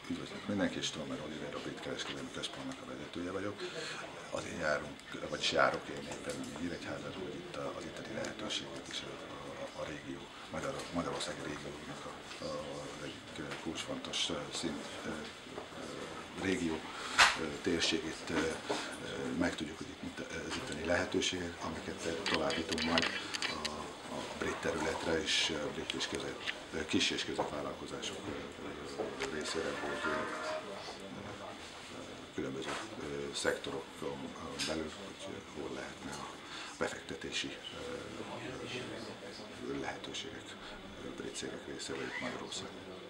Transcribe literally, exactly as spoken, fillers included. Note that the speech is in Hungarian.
Üdvözlök mindenki, és Stolmer Oliver, a Brit Kereskedelmi Központnak a vezetője vagyok. Azért járunk, vagyis járok én éppen Nyíregyházán, hogy itt az itteni lehetőséget is a, a, a régió, Magyar, Magyarországi régiónak a, a, egyik kulcsfontos szint régió térségét megtudjuk, hogy itt az itteni lehetőségek, amiket továbbítunk majd a, a brit területre és a brit és közép, kis és középvállalkozások részére, hogy különböző szektorokon belül, hogy hol lehetne a befektetési lehetőségek brit cégek részéről itt Magyarországon.